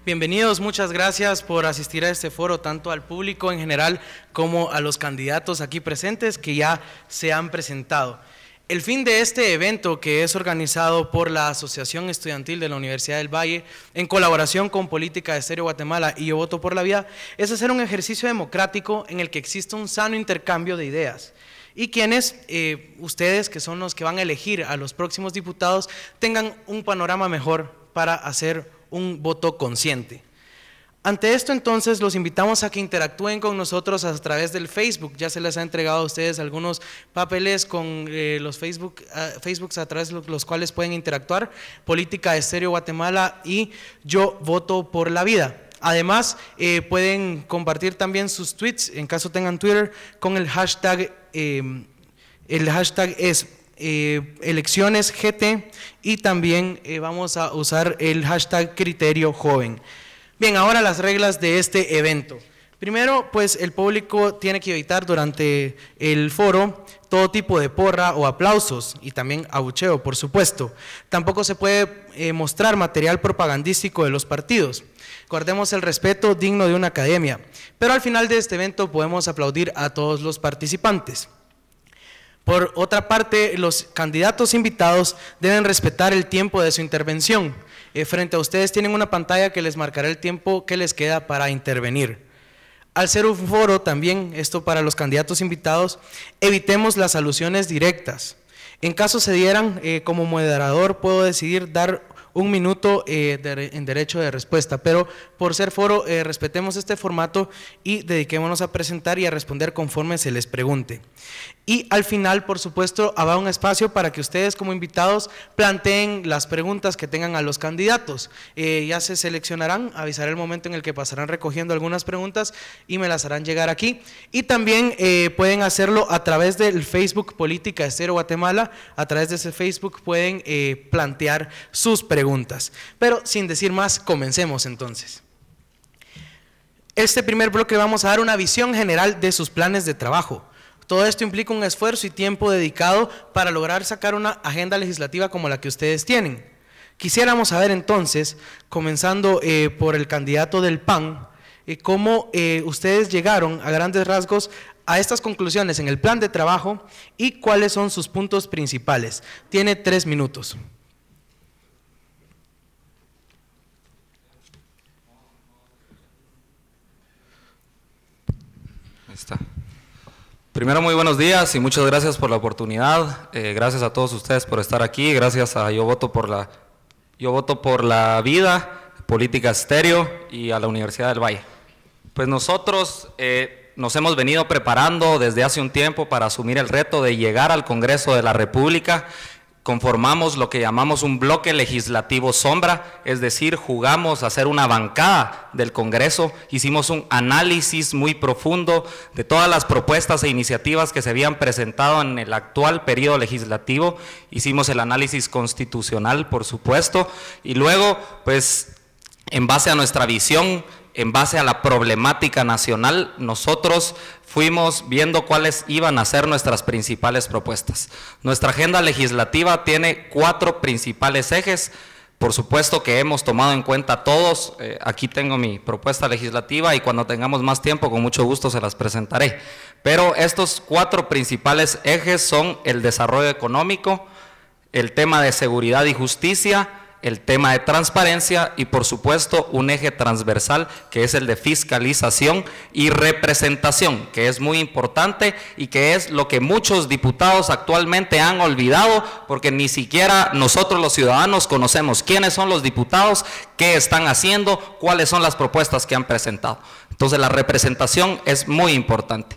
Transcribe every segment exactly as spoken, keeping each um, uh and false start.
Bienvenidos, muchas gracias por asistir a este foro, tanto al público en general como a los candidatos aquí presentes que ya se han presentado. El fin de este evento, que es organizado por la Asociación Estudiantil de la Universidad del Valle, en colaboración con Política Estéreo Guatemala y Yo Voto por la Vida, es hacer un ejercicio democrático en el que exista un sano intercambio de ideas y quienes, eh, ustedes que son los que van a elegir a los próximos diputados, tengan un panorama mejor para hacer un voto consciente. Ante esto, entonces, los invitamos a que interactúen con nosotros a través del Facebook. Ya se les ha entregado a ustedes algunos papeles con eh, los Facebook, uh, Facebooks a través de los cuales pueden interactuar, Política Estéreo Guatemala y Yo Voto por la Vida. Además, eh, pueden compartir también sus tweets, en caso tengan Twitter, con el hashtag, eh, el hashtag es Eh, elecciones G T, y también eh, vamos a usar el hashtag criterio joven. Bien, ahora las reglas de este evento. Primero, pues el público tiene que evitar durante el foro todo tipo de porra o aplausos y también abucheo, por supuesto. Tampoco se puede eh, mostrar material propagandístico de los partidos. Guardemos el respeto digno de una academia, pero al final de este evento podemos aplaudir a todos los participantes. Por otra parte, los candidatos invitados deben respetar el tiempo de su intervención. Eh, frente a ustedes tienen una pantalla que les marcará el tiempo que les queda para intervenir. Al ser un foro también, esto para los candidatos invitados, evitemos las alusiones directas. En caso se dieran, eh, como moderador puedo decidir dar un minuto eh, de, en derecho de respuesta, pero por ser foro eh, respetemos este formato y dediquémonos a presentar y a responder conforme se les pregunte. Y al final, por supuesto, habrá un espacio para que ustedes como invitados planteen las preguntas que tengan a los candidatos. Eh, ya se seleccionarán, avisaré el momento en el que pasarán recogiendo algunas preguntas y me las harán llegar aquí. Y también eh, pueden hacerlo a través del Facebook Política Estéreo Guatemala. A través de ese Facebook pueden eh, plantear sus preguntas. Pero sin decir más, comencemos entonces. Este primer bloque vamos a dar una visión general de sus planes de trabajo. Todo esto implica un esfuerzo y tiempo dedicado para lograr sacar una agenda legislativa como la que ustedes tienen. Quisiéramos saber entonces, comenzando eh, por el candidato del P A N, eh, cómo eh, ustedes llegaron a grandes rasgos a estas conclusiones en el plan de trabajo y cuáles son sus puntos principales. Tiene tres minutos. Ahí está. Primero, muy buenos días y muchas gracias por la oportunidad. Eh, gracias a todos ustedes por estar aquí. Gracias a Yo Voto por la, Yo Voto por la Vida, Política Estéreo y a la Universidad del Valle. Pues nosotros eh, nos hemos venido preparando desde hace un tiempo para asumir el reto de llegar al Congreso de la República. Conformamos lo que llamamos un bloque legislativo sombra, es decir, jugamos a ser una bancada del Congreso, hicimos un análisis muy profundo de todas las propuestas e iniciativas que se habían presentado en el actual periodo legislativo, hicimos el análisis constitucional, por supuesto, y luego, pues, en base a nuestra visión, en base a la problemática nacional, nosotros fuimos viendo cuáles iban a ser nuestras principales propuestas. Nuestra agenda legislativa tiene cuatro principales ejes, por supuesto que hemos tomado en cuenta todos. Eh, aquí tengo mi propuesta legislativa y cuando tengamos más tiempo con mucho gusto se las presentaré. Pero estos cuatro principales ejes son el desarrollo económico, el tema de seguridad y justicia, el tema de transparencia y por supuesto un eje transversal que es el de fiscalización y representación, que es muy importante y que es lo que muchos diputados actualmente han olvidado porque ni siquiera nosotros los ciudadanos conocemos quiénes son los diputados, qué están haciendo, cuáles son las propuestas que han presentado. Entonces la representación es muy importante.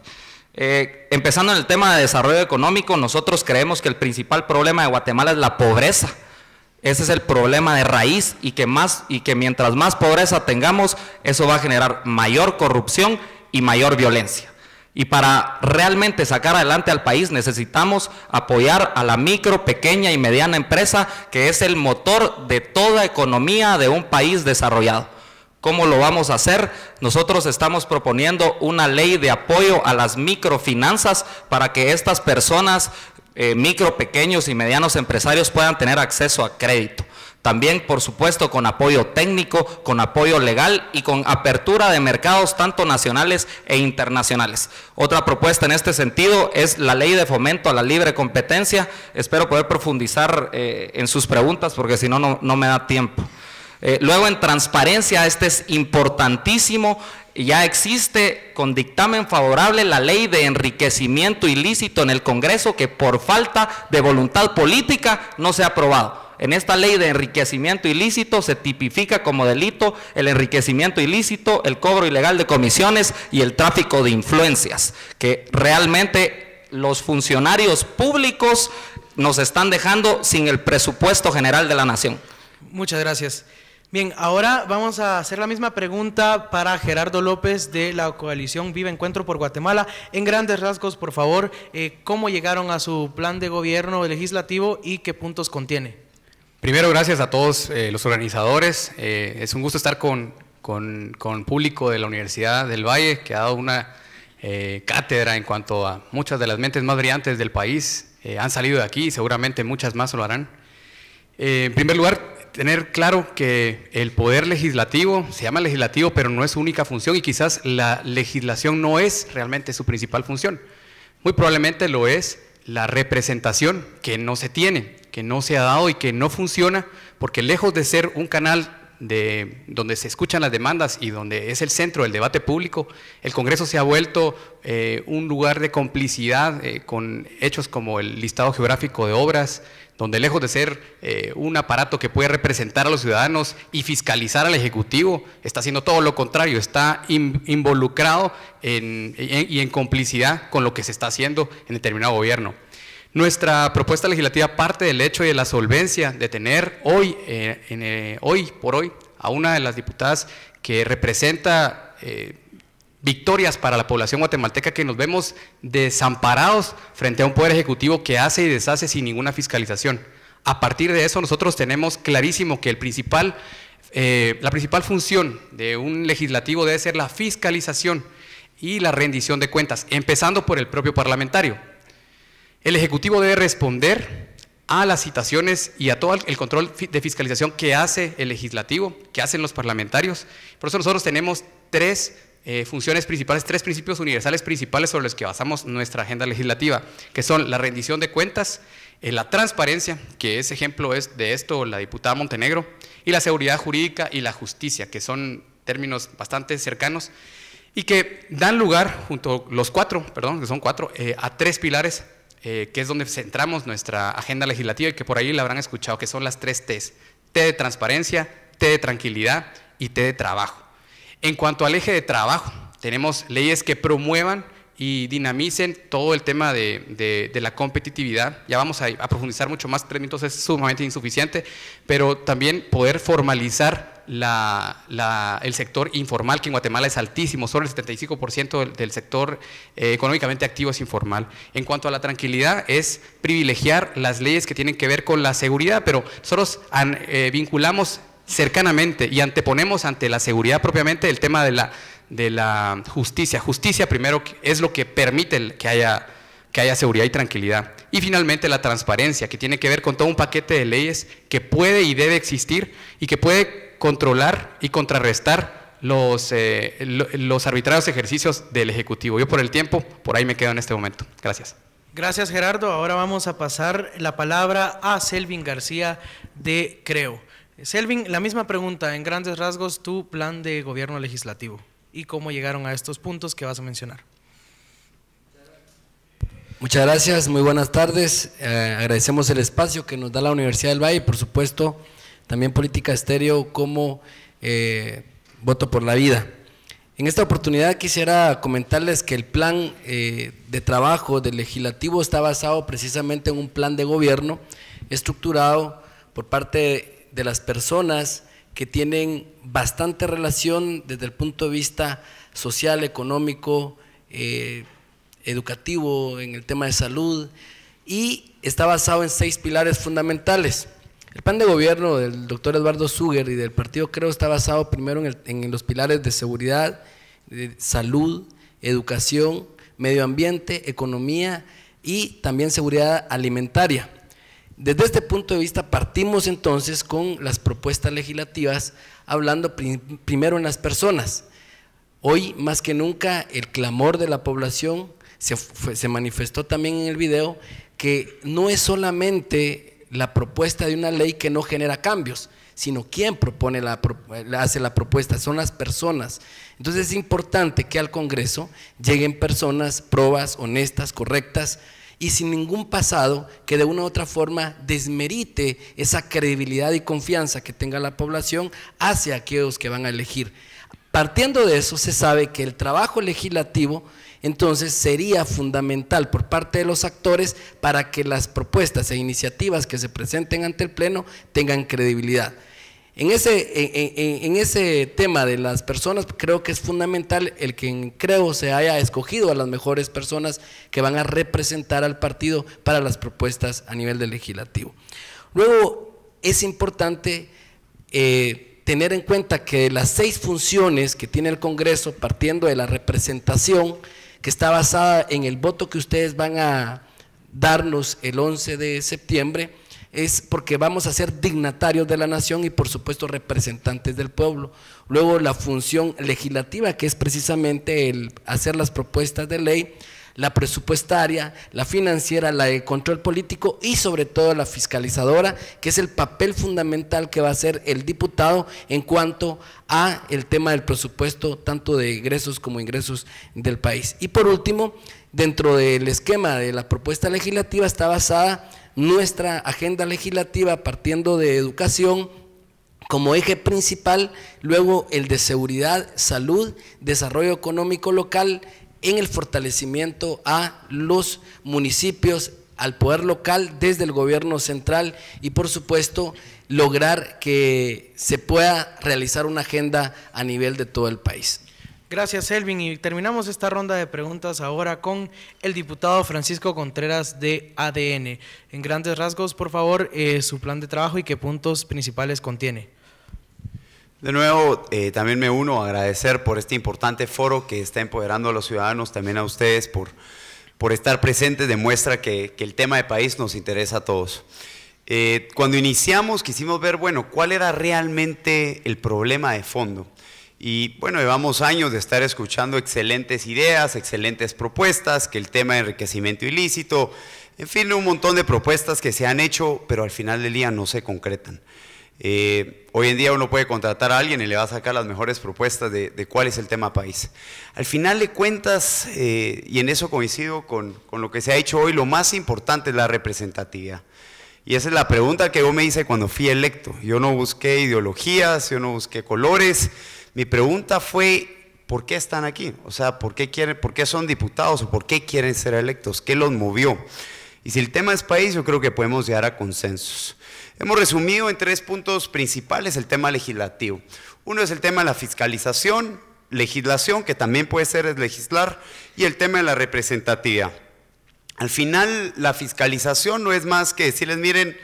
Eh, empezando en el tema de desarrollo económico, nosotros creemos que el principal problema de Guatemala es la pobreza. Ese es el problema de raíz y que, más, y que mientras más pobreza tengamos, eso va a generar mayor corrupción y mayor violencia. Y para realmente sacar adelante al país necesitamos apoyar a la micro, pequeña y mediana empresa, que es el motor de toda economía de un país desarrollado. ¿Cómo lo vamos a hacer? Nosotros estamos proponiendo una ley de apoyo a las microfinanzas para que estas personas Eh, micro, pequeños y medianos empresarios puedan tener acceso a crédito. También, por supuesto, con apoyo técnico, con apoyo legal y con apertura de mercados tanto nacionales e internacionales. Otra propuesta en este sentido es la ley de fomento a la libre competencia. Espero poder profundizar eh, en sus preguntas porque si no, no, no me da tiempo. Eh, luego, en transparencia, este es importantísimo. Ya existe con dictamen favorable la ley de enriquecimiento ilícito en el Congreso que por falta de voluntad política no se ha aprobado. En esta ley de enriquecimiento ilícito se tipifica como delito el enriquecimiento ilícito, el cobro ilegal de comisiones y el tráfico de influencias, que realmente los funcionarios públicos nos están dejando sin el presupuesto general de la nación. Muchas gracias. Bien, ahora vamos a hacer la misma pregunta para Gerardo López de la coalición Viva Encuentro por Guatemala. En grandes rasgos, por favor, eh, ¿cómo llegaron a su plan de gobierno legislativo y qué puntos contiene? Primero, gracias a todos eh, los organizadores. Eh, es un gusto estar con, con, con público de la Universidad del Valle, que ha dado una eh, cátedra en cuanto a muchas de las mentes más brillantes del país. Eh, han salido de aquí y seguramente muchas más lo harán. Eh, en primer lugar, tener claro que el poder legislativo se llama legislativo, pero no es su única función y quizás la legislación no es realmente su principal función. Muy probablemente lo es la representación que no se tiene, que no se ha dado y que no funciona, porque lejos de ser un canal de, donde se escuchan las demandas y donde es el centro del debate público, el Congreso se ha vuelto eh, un lugar de complicidad eh, con hechos como el listado geográfico de obras, donde lejos de ser eh, un aparato que puede representar a los ciudadanos y fiscalizar al Ejecutivo, está haciendo todo lo contrario, está in, involucrado en, en, y en complicidad con lo que se está haciendo en determinado gobierno. Nuestra propuesta legislativa parte del hecho y de la solvencia de tener hoy, eh, en, eh, hoy por hoy a una de las diputadas que representa eh, victorias para la población guatemalteca, que nos vemos desamparados frente a un poder ejecutivo que hace y deshace sin ninguna fiscalización. A partir de eso nosotros tenemos clarísimo que el principal, eh, la principal función de un legislativo debe ser la fiscalización y la rendición de cuentas, empezando por el propio parlamentario. El Ejecutivo debe responder a las citaciones y a todo el control de fiscalización que hace el legislativo, que hacen los parlamentarios. Por eso nosotros tenemos tres eh, funciones principales, tres principios universales principales sobre los que basamos nuestra agenda legislativa, que son la rendición de cuentas, eh, la transparencia, que ese ejemplo es de esto la diputada Montenegro, y la seguridad jurídica y la justicia, que son términos bastante cercanos y que dan lugar, junto los cuatro, perdón, que son cuatro, eh, a tres pilares, Eh, que es donde centramos nuestra agenda legislativa y que por ahí la habrán escuchado, que son las tres T's: T de transparencia, T de tranquilidad y T de trabajo. En cuanto al eje de trabajo, tenemos leyes que promuevan y dinamicen todo el tema de, de, de la competitividad. Ya vamos a, a profundizar mucho más, tres minutos es sumamente insuficiente, pero también poder formalizar La, la, el sector informal, que en Guatemala es altísimo, solo el setenta y cinco por ciento del, del sector eh, económicamente activo es informal. En cuanto a la tranquilidad, es privilegiar las leyes que tienen que ver con la seguridad, pero nosotros an, eh, vinculamos cercanamente y anteponemos ante la seguridad propiamente el tema de la, de la justicia. Justicia primero es lo que permite que haya, que haya seguridad y tranquilidad. Y finalmente la transparencia, que tiene que ver con todo un paquete de leyes que puede y debe existir y que puede controlar y contrarrestar los, eh, los arbitrarios ejercicios del Ejecutivo. Yo por el tiempo, por ahí me quedo en este momento. Gracias. Gracias, Gerardo. Ahora vamos a pasar la palabra a Selvin García de Creo. Selvin, la misma pregunta, en grandes rasgos, tu plan de gobierno legislativo y cómo llegaron a estos puntos que vas a mencionar. Muchas gracias, muy buenas tardes. Eh, agradecemos el espacio que nos da la Universidad del Valle y por supuesto también Política Estéreo como eh, Voto por la Vida. En esta oportunidad quisiera comentarles que el plan eh, de trabajo del legislativo está basado precisamente en un plan de gobierno estructurado por parte de las personas que tienen bastante relación desde el punto de vista social, económico, eh, educativo, en el tema de salud, y está basado en seis pilares fundamentales. El plan de gobierno del doctor Eduardo Suger y del partido Creo está basado primero en, el, en los pilares de seguridad, de salud, educación, medio ambiente, economía y también seguridad alimentaria. Desde este punto de vista partimos entonces con las propuestas legislativas, hablando prim primero en las personas. Hoy más que nunca el clamor de la población se, fue, se manifestó también en el video, que no es solamente la propuesta de una ley que no genera cambios, sino quien propone la, hace la propuesta, son las personas. Entonces es importante que al Congreso lleguen personas probas, honestas, correctas y sin ningún pasado que de una u otra forma desmerite esa credibilidad y confianza que tenga la población hacia aquellos que van a elegir. Partiendo de eso, se sabe que el trabajo legislativo entonces sería fundamental por parte de los actores para que las propuestas e iniciativas que se presenten ante el Pleno tengan credibilidad. En ese, en, en, en ese tema de las personas, creo que es fundamental el que creo se haya escogido a las mejores personas que van a representar al partido para las propuestas a nivel del legislativo. Luego, es importante eh, tener en cuenta que las seis funciones que tiene el Congreso, partiendo de la representación, que está basada en el voto que ustedes van a darnos el once de septiembre, es porque vamos a ser dignatarios de la nación y por supuesto representantes del pueblo. Luego la función legislativa, que es precisamente el hacer las propuestas de ley, la presupuestaria, la financiera, la de control político y sobre todo la fiscalizadora, que es el papel fundamental que va a hacer el diputado en cuanto a el tema del presupuesto, tanto de egresos como ingresos del país. Y por último, dentro del esquema de la propuesta legislativa está basada nuestra agenda legislativa partiendo de educación como eje principal, luego el de seguridad, salud, desarrollo económico local, en el fortalecimiento a los municipios, al poder local desde el gobierno central y por supuesto lograr que se pueda realizar una agenda a nivel de todo el país. Gracias, Elvin, y terminamos esta ronda de preguntas ahora con el diputado Francisco Contreras de A D N. En grandes rasgos, por favor, eh, su plan de trabajo y qué puntos principales contiene. De nuevo, eh, también me uno a agradecer por este importante foro que está empoderando a los ciudadanos, también a ustedes por, por estar presentes, demuestra que, que el tema de país nos interesa a todos. Eh, cuando iniciamos quisimos ver, bueno, cuál era realmente el problema de fondo. Y bueno, llevamos años de estar escuchando excelentes ideas, excelentes propuestas, que el tema de enriquecimiento ilícito, en fin, un montón de propuestas que se han hecho, pero al final del día no se concretan. Eh, hoy en día uno puede contratar a alguien y le va a sacar las mejores propuestas de, de cuál es el tema país. Al final de cuentas, eh, y en eso coincido con, con lo que se ha hecho hoy, lo más importante es la representatividad. Y esa es la pregunta que yo me hice cuando fui electo. Yo no busqué ideologías, yo no busqué colores. Mi pregunta fue, ¿por qué están aquí? O sea, ¿por qué quieren, por qué son diputados o por qué quieren ser electos? ¿Qué los movió? Y si el tema es país, yo creo que podemos llegar a consensos. Hemos resumido en tres puntos principales el tema legislativo. Uno es el tema de la fiscalización, legislación, que también puede ser es legislar, y el tema de la representatividad. Al final, la fiscalización no es más que decirles, miren,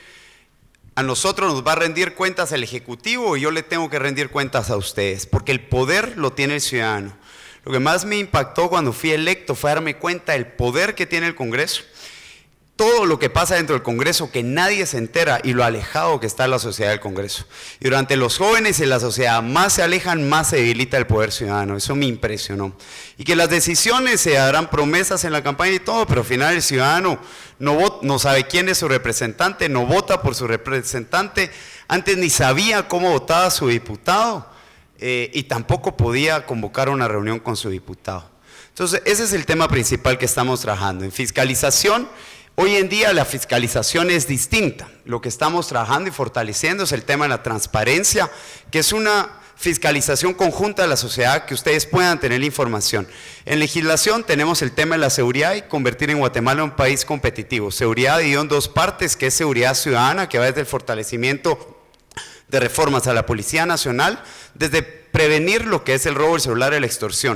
a nosotros nos va a rendir cuentas el Ejecutivo y yo le tengo que rendir cuentas a ustedes, porque el poder lo tiene el ciudadano. Lo que más me impactó cuando fui electo fue darme cuenta del poder que tiene el Congreso, todo lo que pasa dentro del Congreso que nadie se entera y lo alejado que está la sociedad del Congreso. Y durante los jóvenes y la sociedad más se alejan, más se debilita el poder ciudadano. Eso me impresionó. Y que las decisiones se harán promesas en la campaña y todo, pero al final el ciudadano no, vota, no sabe quién es su representante, no vota por su representante, antes ni sabía cómo votaba su diputado eh, y tampoco podía convocar una reunión con su diputado. Entonces ese es el tema principal que estamos trabajando, en fiscalización. Hoy en día la fiscalización es distinta. Lo que estamos trabajando y fortaleciendo es el tema de la transparencia, que es una fiscalización conjunta de la sociedad, que ustedes puedan tener la información. En legislación tenemos el tema de la seguridad y convertir en Guatemala un país competitivo. Seguridad dividido en dos partes, que es seguridad ciudadana, que va desde el fortalecimiento de reformas a la Policía Nacional, desde prevenir lo que es el robo del celular y la extorsión.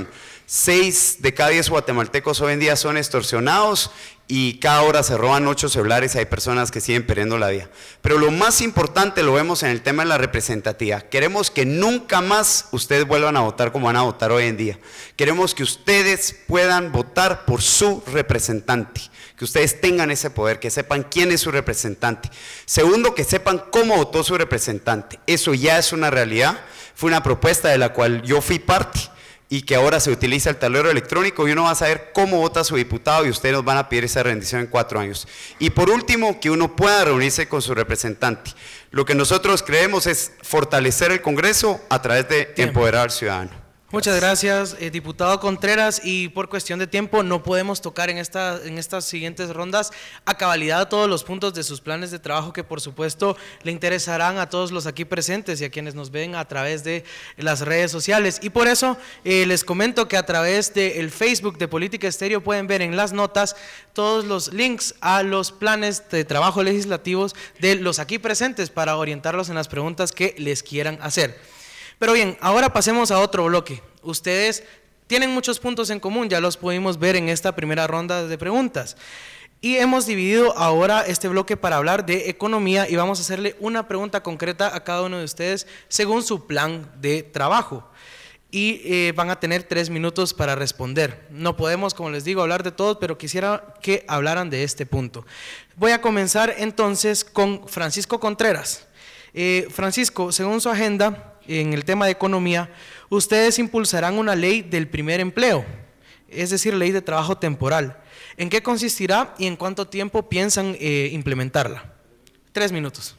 Seis de cada diez guatemaltecos hoy en día son extorsionados y cada hora se roban ocho celulares y hay personas que siguen perdiendo la vida. Pero lo más importante lo vemos en el tema de la representatividad. Queremos que nunca más ustedes vuelvan a votar como van a votar hoy en día. Queremos que ustedes puedan votar por su representante, que ustedes tengan ese poder, que sepan quién es su representante. Segundo, que sepan cómo votó su representante. Eso ya es una realidad. Fue una propuesta de la cual yo fui parte y que ahora se utiliza el tablero electrónico y uno va a saber cómo vota su diputado y ustedes nos van a pedir esa rendición en cuatro años. Y por último, que uno pueda reunirse con su representante. Lo que nosotros creemos es fortalecer el Congreso a través de Bien. empoderar al ciudadano. Muchas gracias, eh, diputado Contreras, y por cuestión de tiempo no podemos tocar en, esta, en estas siguientes rondas a cabalidad todos los puntos de sus planes de trabajo que por supuesto le interesarán a todos los aquí presentes y a quienes nos ven a través de las redes sociales. Y por eso eh, les comento que a través del Facebook de Política Estéreo pueden ver en las notas todos los links a los planes de trabajo legislativos de los aquí presentes para orientarlos en las preguntas que les quieran hacer. Pero bien, ahora pasemos a otro bloque. Ustedes tienen muchos puntos en común, ya los pudimos ver en esta primera ronda de preguntas. Y hemos dividido ahora este bloque para hablar de economía y vamos a hacerle una pregunta concreta a cada uno de ustedes según su plan de trabajo. Y eh, van a tener tres minutos para responder. No podemos, como les digo, hablar de todos, pero quisiera que hablaran de este punto. Voy a comenzar entonces con Francisco Contreras. Eh, Francisco, según su agenda, en el tema de economía, ustedes impulsarán una ley del primer empleo, es decir, ley de trabajo temporal. ¿En qué consistirá y en cuánto tiempo piensan eh, implementarla? Tres minutos.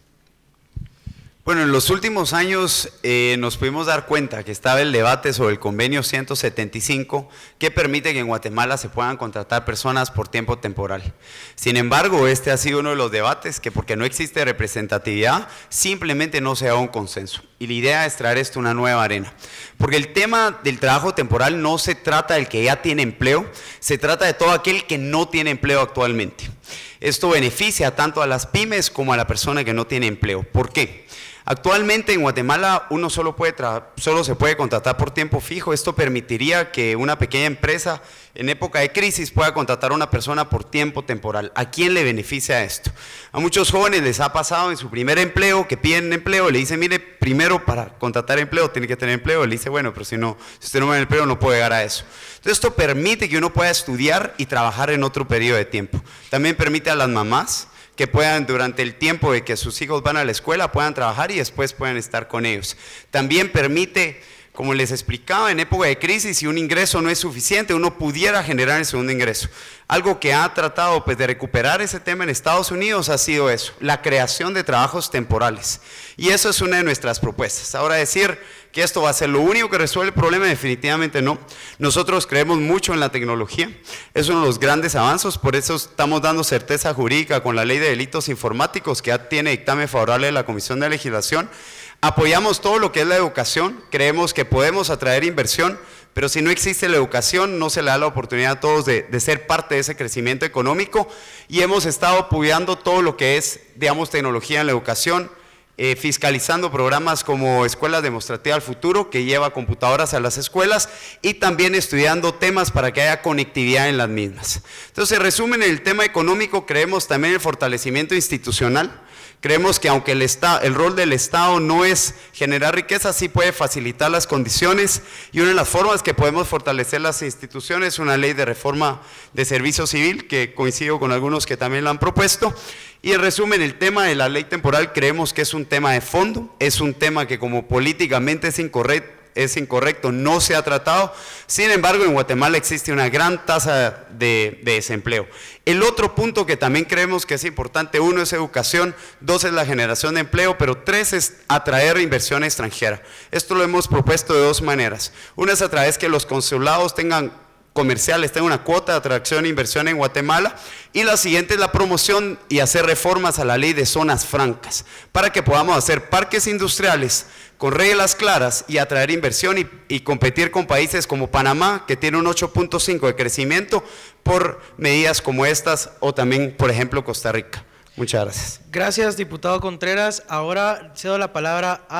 Bueno, en los últimos años eh, nos pudimos dar cuenta que estaba el debate sobre el convenio ciento setenta y cinco que permite que en Guatemala se puedan contratar personas por tiempo temporal. Sin embargo, este ha sido uno de los debates que porque no existe representatividad, simplemente no se da un consenso. Y la idea es traer esto a una nueva arena. Porque el tema del trabajo temporal no se trata del que ya tiene empleo, se trata de todo aquel que no tiene empleo actualmente. Esto beneficia tanto a las pymes como a la persona que no tiene empleo. ¿Por qué? Actualmente en Guatemala uno solo, puede solo se puede contratar por tiempo fijo. Esto permitiría que una pequeña empresa en época de crisis pueda contratar a una persona por tiempo temporal. ¿A quién le beneficia esto? A muchos jóvenes les ha pasado en su primer empleo que piden empleo, le dicen, mire, primero para contratar empleo tiene que tener empleo. Le dice, bueno, pero si, no, si usted no tiene empleo no puede llegar a eso. Entonces esto permite que uno pueda estudiar y trabajar en otro periodo de tiempo. También permite a las mamás que puedan durante el tiempo de que sus hijos van a la escuela puedan trabajar y después puedan estar con ellos. También permite, como les explicaba, en época de crisis, si un ingreso no es suficiente, uno pudiera generar el segundo ingreso. Algo que ha tratado pues, de recuperar ese tema en Estados Unidos ha sido eso, la creación de trabajos temporales. Y eso es una de nuestras propuestas. Ahora decir que esto va a ser lo único que resuelve el problema, definitivamente no. Nosotros creemos mucho en la tecnología, es uno de los grandes avances, por eso estamos dando certeza jurídica con la ley de delitos informáticos que ya tiene dictamen favorable de la Comisión de Legislación. Apoyamos todo lo que es la educación, creemos que podemos atraer inversión, pero si no existe la educación no se le da la oportunidad a todos de, de ser parte de ese crecimiento económico y hemos estado apoyando todo lo que es, digamos, tecnología en la educación, Eh, fiscalizando programas como Escuelas Demostrativas al Futuro, que lleva computadoras a las escuelas, y también estudiando temas para que haya conectividad en las mismas. Entonces, en resumen, en el tema económico creemos también en el fortalecimiento institucional. Creemos que aunque el, Estado, el rol del Estado no es generar riqueza, sí puede facilitar las condiciones, y una de las formas que podemos fortalecer las instituciones es una ley de reforma de servicio civil, que coincido con algunos que también la han propuesto. Y en resumen, el tema de la ley temporal creemos que es un tema de fondo, es un tema que como políticamente es incorrecto, es incorrecto, no se ha tratado. Sin embargo, en Guatemala existe una gran tasa de, de desempleo. El otro punto que también creemos que es importante, uno es educación, dos es la generación de empleo, pero tres es atraer inversión extranjera. Esto lo hemos propuesto de dos maneras. Una es a través que los consulados tengan comerciales, tengan una cuota de atracción e inversión en Guatemala, y la siguiente es la promoción y hacer reformas a la ley de zonas francas, para que podamos hacer parques industriales con reglas claras y atraer inversión y, y competir con países como Panamá, que tiene un ocho punto cinco de crecimiento por medidas como estas, o también, por ejemplo, Costa Rica. Muchas gracias. Gracias, diputado Contreras. Ahora cedo la palabra a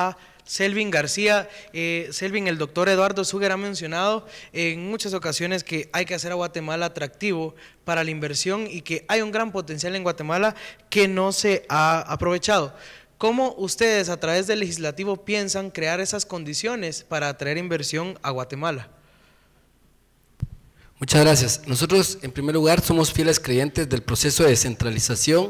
Selvin García. Eh, Selvin, el doctor Eduardo Suger ha mencionado en muchas ocasiones que hay que hacer a Guatemala atractivo para la inversión y que hay un gran potencial en Guatemala que no se ha aprovechado. ¿Cómo ustedes a través del legislativo piensan crear esas condiciones para atraer inversión a Guatemala? Muchas gracias. Nosotros, en primer lugar, somos fieles creyentes del proceso de descentralización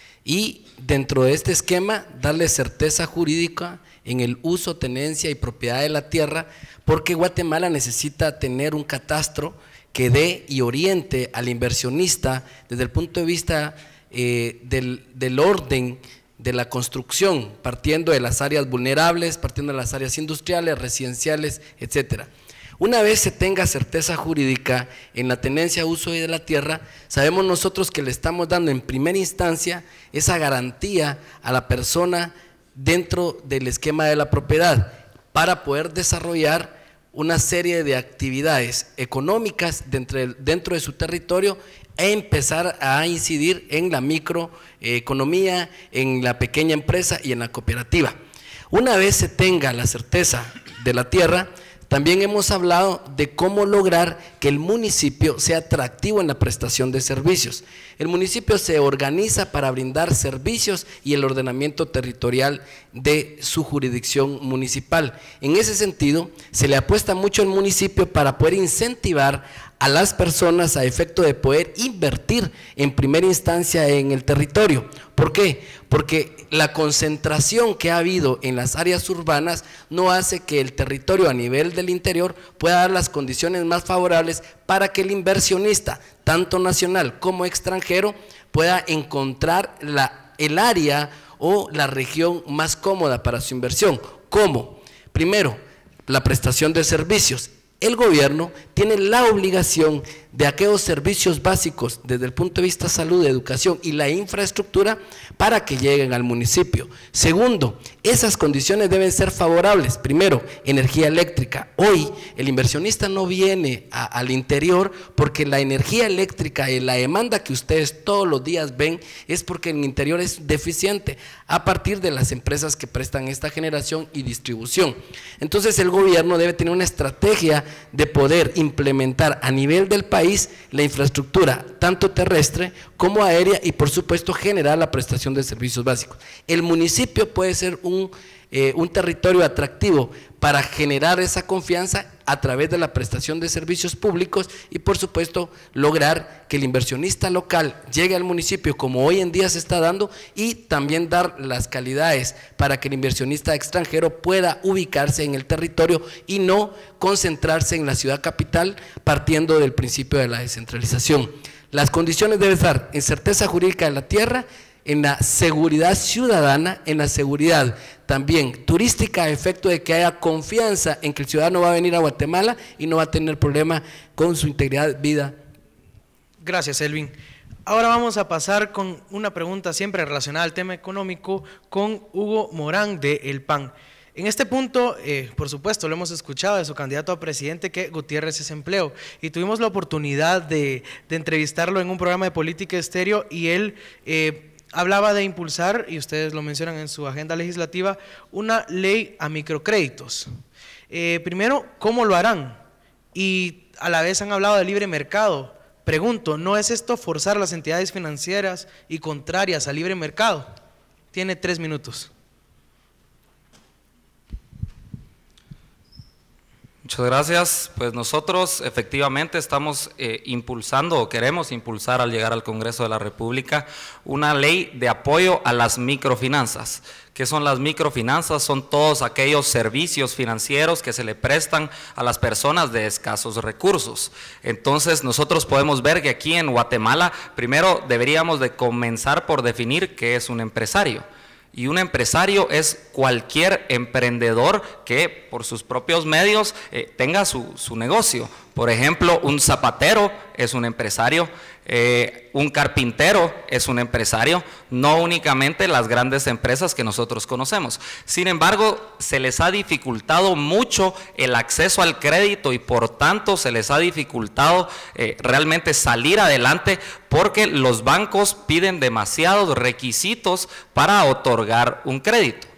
y dentro de este esquema darle certeza jurídica en el uso, tenencia y propiedad de la tierra, porque Guatemala necesita tener un catastro que dé y oriente al inversionista desde el punto de vista eh, del, del orden de la construcción, partiendo de las áreas vulnerables, partiendo de las áreas industriales, residenciales, etcétera. Una vez se tenga certeza jurídica en la tenencia, uso y de la tierra, sabemos nosotros que le estamos dando en primera instancia esa garantía a la persona dentro del esquema de la propiedad para poder desarrollar una serie de actividades económicas dentro de, dentro de su territorio e empezar a incidir en la microeconomía, en la pequeña empresa y en la cooperativa. Una vez se tenga la certeza de la tierra, también hemos hablado de cómo lograr que el municipio sea atractivo en la prestación de servicios. El municipio se organiza para brindar servicios y el ordenamiento territorial de su jurisdicción municipal. En ese sentido, se le apuesta mucho al municipio para poder incentivar a las personas a efecto de poder invertir en primera instancia en el territorio. ¿Por qué? Porque la concentración que ha habido en las áreas urbanas no hace que el territorio a nivel del interior pueda dar las condiciones más favorables para que el inversionista, tanto nacional como extranjero, pueda encontrar la, el área o la región más cómoda para su inversión. ¿Cómo? Primero, la prestación de servicios. El gobierno tiene la obligación de aquellos servicios básicos desde el punto de vista salud, educación y la infraestructura para que lleguen al municipio. Segundo, esas condiciones deben ser favorables. Primero, energía eléctrica. Hoy el inversionista no viene a, al interior porque la energía eléctrica y la demanda que ustedes todos los días ven es porque el interior es deficiente a partir de las empresas que prestan esta generación y distribución. Entonces el gobierno debe tener una estrategia de poder implementar a nivel del país la infraestructura tanto terrestre como aérea y por supuesto generar la prestación de servicios básicos. El municipio puede ser un, eh, un territorio atractivo para generar esa confianza a través de la prestación de servicios públicos y por supuesto lograr que el inversionista local llegue al municipio como hoy en día se está dando y también dar las calidades para que el inversionista extranjero pueda ubicarse en el territorio y no concentrarse en la ciudad capital partiendo del principio de la descentralización. Las condiciones deben estar en certeza jurídica de la tierra, en la seguridad ciudadana, en la seguridad también turística, a efecto de que haya confianza en que el ciudadano va a venir a Guatemala y no va a tener problema con su integridad de vida. Gracias, Elvin. Ahora vamos a pasar con una pregunta siempre relacionada al tema económico con Hugo Morán de El P A N. En este punto, eh, por supuesto, lo hemos escuchado de su candidato a presidente que Gutiérrez es empleo y tuvimos la oportunidad de, de entrevistarlo en un programa de Política Estéreo y él eh, hablaba de impulsar, y ustedes lo mencionan en su agenda legislativa, una ley a microcréditos. Eh, primero, ¿cómo lo harán? Y a la vez han hablado de libre mercado. Pregunto, ¿no es esto forzar a las entidades financieras y contrarias al libre mercado? Tiene tres minutos. Muchas gracias. Pues nosotros efectivamente estamos eh, impulsando o queremos impulsar al llegar al Congreso de la República una ley de apoyo a las microfinanzas. ¿Qué son las microfinanzas? Son todos aquellos servicios financieros que se le prestan a las personas de escasos recursos. Entonces nosotros podemos ver que aquí en Guatemala primero deberíamos de comenzar por definir qué es un empresario. Y un empresario es cualquier emprendedor que por sus propios medios eh, tenga su, su negocio. Por ejemplo, un zapatero es un empresario, eh, un carpintero es un empresario, no únicamente las grandes empresas que nosotros conocemos. Sin embargo, se les ha dificultado mucho el acceso al crédito y por tanto se les ha dificultado eh, realmente salir adelante porque los bancos piden demasiados requisitos para otorgar un crédito.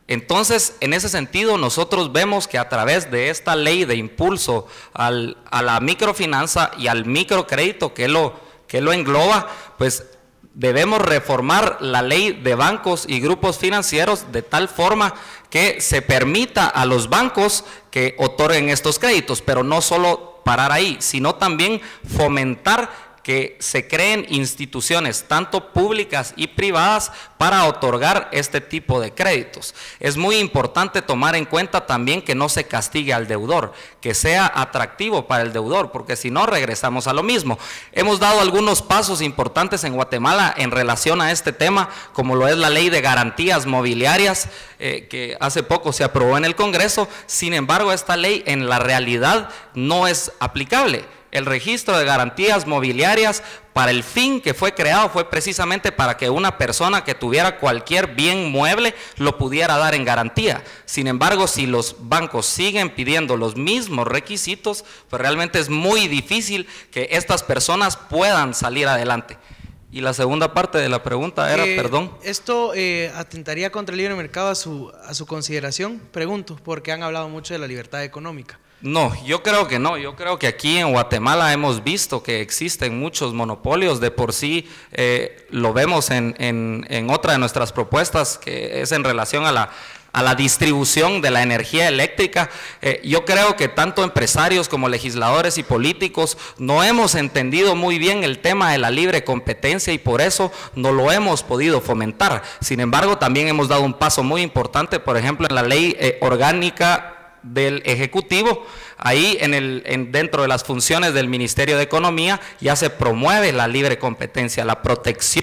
Entonces, en ese sentido, nosotros vemos que a través de esta ley de impulso al, a la microfinanza y al microcrédito que lo, que lo engloba, pues debemos reformar la ley de bancos y grupos financieros de tal forma que se permita a los bancos que otorguen estos créditos, pero no solo parar ahí, sino también fomentar que se creen instituciones tanto públicas y privadas para otorgar este tipo de créditos. Es muy importante tomar en cuenta también que no se castigue al deudor, que sea atractivo para el deudor, porque si no regresamos a lo mismo. Hemos dado algunos pasos importantes en Guatemala en relación a este tema, como lo es la ley de garantías mobiliarias, eh, que hace poco se aprobó en el Congreso. Sin embargo, esta ley en la realidad no es aplicable. El registro de garantías mobiliarias, para el fin que fue creado, fue precisamente para que una persona que tuviera cualquier bien mueble lo pudiera dar en garantía. Sin embargo, si los bancos siguen pidiendo los mismos requisitos, pues realmente es muy difícil que estas personas puedan salir adelante. Y la segunda parte de la pregunta era, eh, perdón. ¿Esto eh, atentaría contra el libre mercado a su, a su consideración? Pregunto, porque han hablado mucho de la libertad económica. No, yo creo que no. Yo creo que aquí en Guatemala hemos visto que existen muchos monopolios. De por sí eh, lo vemos en, en, en otra de nuestras propuestas, que es en relación a la, a la distribución de la energía eléctrica. Eh, yo creo que tanto empresarios como legisladores y políticos no hemos entendido muy bien el tema de la libre competencia y por eso no lo hemos podido fomentar. Sin embargo, también hemos dado un paso muy importante, por ejemplo, en la ley eh, orgánica del Ejecutivo. Ahí en el, en, dentro de las funciones del Ministerio de Economía ya se promueve la libre competencia, la protección.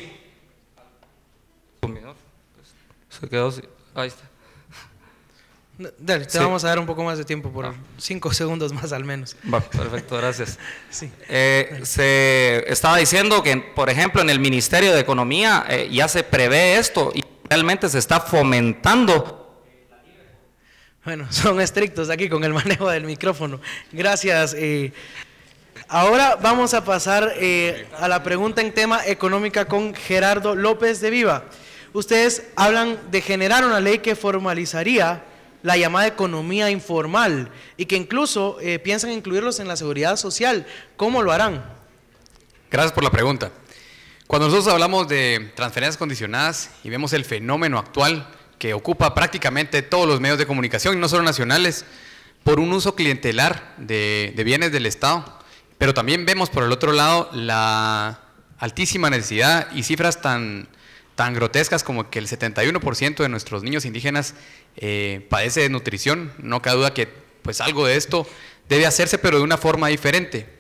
Se quedó, ahí está. Dale, te Sí. vamos a dar un poco más de tiempo, por Ah. cinco segundos más al menos. Va, perfecto, gracias. Sí. Eh, se estaba diciendo que, por ejemplo, en el Ministerio de Economía eh, ya se prevé esto y realmente se está fomentando. Bueno, son estrictos aquí con el manejo del micrófono. Gracias. Eh, ahora vamos a pasar eh, a la pregunta en tema económica con Gerardo López de Viva. Ustedes hablan de generar una ley que formalizaría la llamada economía informal y que incluso eh, piensan incluirlos en la seguridad social. ¿Cómo lo harán? Gracias por la pregunta. Cuando nosotros hablamos de transferencias condicionadas y vemos el fenómeno actual que ocupa prácticamente todos los medios de comunicación, y no solo nacionales, por un uso clientelar de, de bienes del Estado, pero también vemos por el otro lado la altísima necesidad y cifras tan, tan grotescas como que el setenta y uno por ciento de nuestros niños indígenas eh, padece de desnutrición. No cabe duda que pues algo de esto debe hacerse, pero de una forma diferente.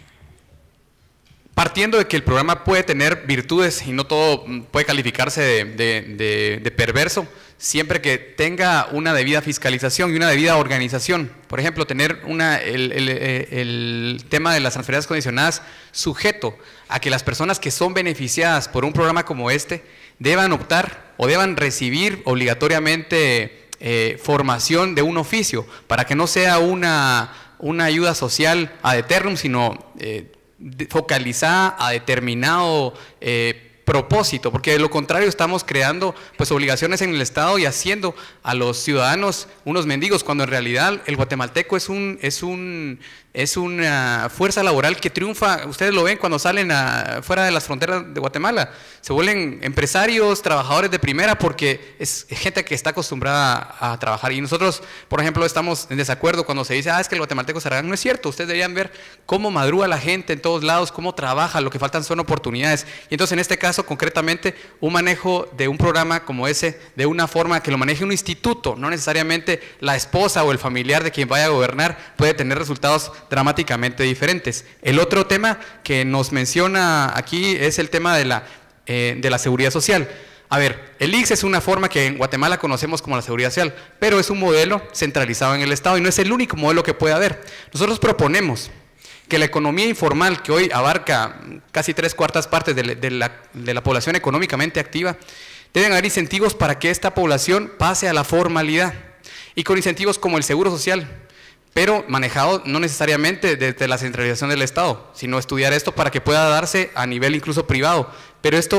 Partiendo de que el programa puede tener virtudes y no todo puede calificarse de, de, de, de perverso, siempre que tenga una debida fiscalización y una debida organización. Por ejemplo, tener una, el, el, el tema de las transferencias condicionadas sujeto a que las personas que son beneficiadas por un programa como este deban optar o deban recibir obligatoriamente eh, formación de un oficio, para que no sea una, una ayuda social ad eternum, sino eh, focalizada a determinado eh, propósito, porque de lo contrario estamos creando pues obligaciones en el Estado y haciendo a los ciudadanos unos mendigos, cuando en realidad el guatemalteco es un es un es una fuerza laboral que triunfa. Ustedes lo ven cuando salen a, fuera de las fronteras de Guatemala, se vuelven empresarios, trabajadores de primera, porque es gente que está acostumbrada a trabajar. Y nosotros, por ejemplo, estamos en desacuerdo cuando se dice, ah, es que el guatemalteco se arregla. No es cierto. Ustedes deberían ver cómo madruga la gente en todos lados, cómo trabaja, lo que faltan son oportunidades. Y entonces, en este caso, concretamente, un manejo de un programa como ese, de una forma que lo maneje un instituto, no necesariamente la esposa o el familiar de quien vaya a gobernar, puede tener resultados dramáticamente diferentes. El otro tema que nos menciona aquí es el tema de la, eh, de la seguridad social. A ver, el I X S es una forma que en Guatemala conocemos como la seguridad social, pero es un modelo centralizado en el Estado y no es el único modelo que puede haber. Nosotros proponemos que la economía informal, que hoy abarca casi tres cuartas partes de, de, la, de la población económicamente activa, deben haber incentivos para que esta población pase a la formalidad, y con incentivos como el seguro social, pero manejado no necesariamente desde la centralización del Estado, sino estudiar esto para que pueda darse a nivel incluso privado. Pero esto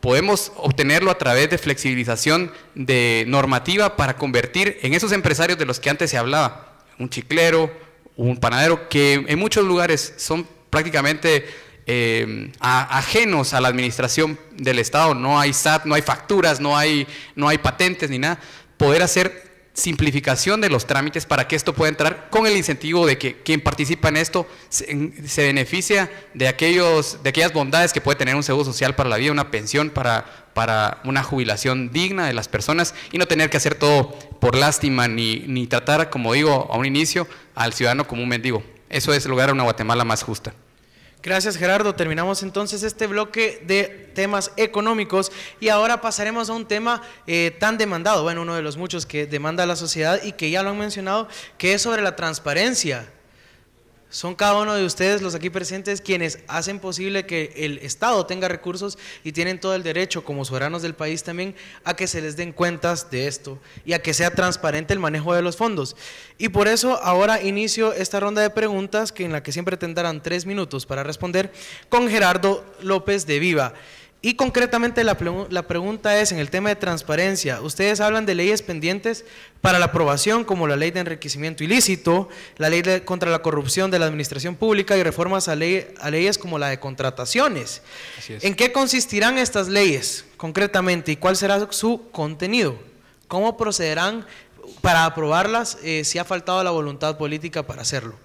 podemos obtenerlo a través de flexibilización de normativa para convertir en esos empresarios de los que antes se hablaba, un chiclero, un panadero, que en muchos lugares son prácticamente eh, a, ajenos a la administración del Estado, no hay S A T, no hay facturas, no hay, no hay patentes ni nada, poder hacer simplificación de los trámites para que esto pueda entrar con el incentivo de que quien participa en esto se, se beneficia de, aquellos, de aquellas bondades que puede tener un seguro social para la vida, una pensión para, para una jubilación digna de las personas y no tener que hacer todo por lástima ni, ni tratar, como digo a un inicio, al ciudadano como un mendigo. Eso es lograr una Guatemala más justa. Gracias, Gerardo. Terminamos entonces este bloque de temas económicos y ahora pasaremos a un tema eh, tan demandado, bueno, uno de los muchos que demanda la sociedad y que ya lo han mencionado, que es sobre la transparencia. Son cada uno de ustedes, los aquí presentes, quienes hacen posible que el Estado tenga recursos y tienen todo el derecho, como soberanos del país también, a que se les den cuentas de esto y a que sea transparente el manejo de los fondos. Y por eso ahora inicio esta ronda de preguntas, que en la que siempre tendrán tres minutos para responder, con Gerardo López de Viva. Y concretamente la, la pregunta es, en el tema de transparencia, ustedes hablan de leyes pendientes para la aprobación, como la ley de enriquecimiento ilícito, la ley de, contra la corrupción de la administración pública y reformas a, ley, a leyes como la de contrataciones. Así es. ¿En qué consistirán estas leyes concretamente y cuál será su contenido? ¿Cómo procederán para aprobarlas eh, si ha faltado la voluntad política para hacerlo?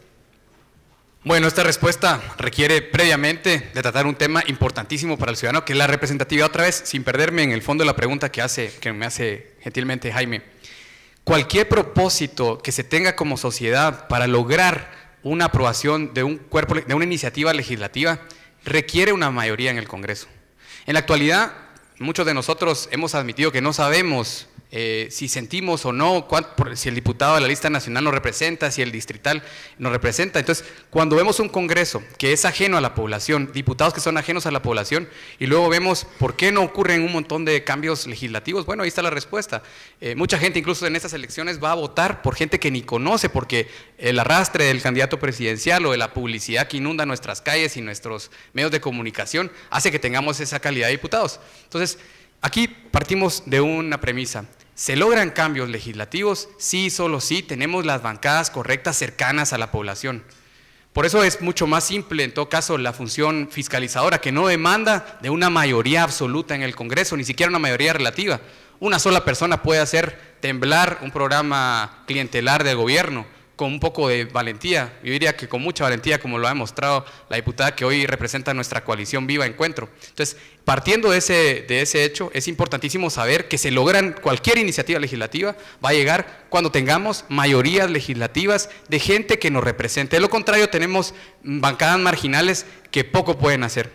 Bueno, esta respuesta requiere previamente de tratar un tema importantísimo para el ciudadano, que es la representatividad. Otra vez, sin perderme en el fondo de la pregunta que, hace, que me hace gentilmente Jaime. Cualquier propósito que se tenga como sociedad para lograr una aprobación de un cuerpo, de una iniciativa legislativa, requiere una mayoría en el Congreso. En la actualidad, muchos de nosotros hemos admitido que no sabemos Eh, si sentimos o no, cuánto, si el diputado de la lista nacional nos representa, si el distrital nos representa. Entonces, cuando vemos un Congreso que es ajeno a la población, diputados que son ajenos a la población, y luego vemos por qué no ocurren un montón de cambios legislativos, bueno, ahí está la respuesta. Eh, mucha gente, incluso en estas elecciones, va a votar por gente que ni conoce, porque el arrastre del candidato presidencial o de la publicidad que inunda nuestras calles y nuestros medios de comunicación hace que tengamos esa calidad de diputados. Entonces, aquí partimos de una premisa. ¿Se logran cambios legislativos? Sí, solo sí, tenemos las bancadas correctas cercanas a la población. Por eso es mucho más simple, en todo caso, la función fiscalizadora, que no demanda de una mayoría absoluta en el Congreso, ni siquiera una mayoría relativa. Una sola persona puede hacer temblar un programa clientelar del gobierno con un poco de valentía, yo diría que con mucha valentía, como lo ha demostrado la diputada que hoy representa nuestra coalición Viva Encuentro. Entonces, partiendo de ese, de ese hecho, es importantísimo saber que se logran cualquier iniciativa legislativa, va a llegar cuando tengamos mayorías legislativas de gente que nos represente. De lo contrario, tenemos bancadas marginales que poco pueden hacer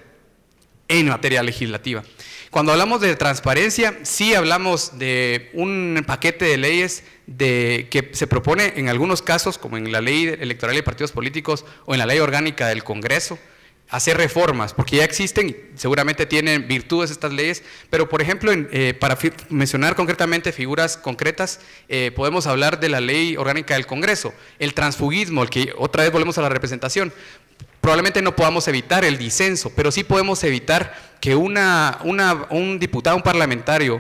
en materia legislativa. Cuando hablamos de transparencia, sí hablamos de un paquete de leyes de, que se propone en algunos casos, como en la ley electoral de partidos políticos o en la ley orgánica del Congreso, hacer reformas, porque ya existen y seguramente tienen virtudes estas leyes, pero por ejemplo, en, eh, para mencionar concretamente figuras concretas, eh, podemos hablar de la ley orgánica del Congreso, el transfugismo, el que otra vez volvemos a la representación. Probablemente no podamos evitar el disenso, pero sí podemos evitar que una, una, un diputado, un parlamentario,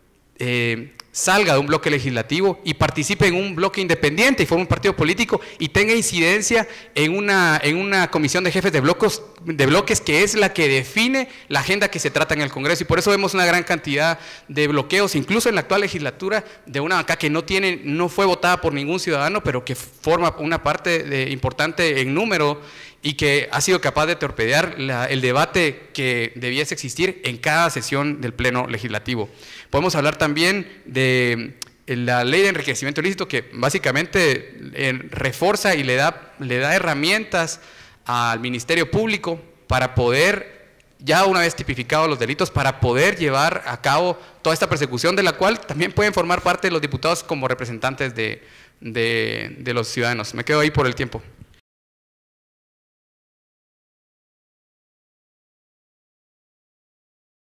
eh, salga de un bloque legislativo y participe en un bloque independiente y forme un partido político y tenga incidencia en una, en una comisión de jefes de bloques, de bloques que es la que define la agenda que se trata en el Congreso, y por eso vemos una gran cantidad de bloqueos, incluso en la actual legislatura, de una bancada que no, tiene, no fue votada por ningún ciudadano, pero que forma una parte de, importante en número y que ha sido capaz de torpedear la, el debate que debiese existir en cada sesión del Pleno Legislativo. Podemos hablar también de la ley de enriquecimiento ilícito, que básicamente eh, refuerza y le da, le da herramientas al Ministerio Público para poder, ya una vez tipificados los delitos, para poder llevar a cabo toda esta persecución, de la cual también pueden formar parte los diputados como representantes de, de, de los ciudadanos. Me quedo ahí por el tiempo.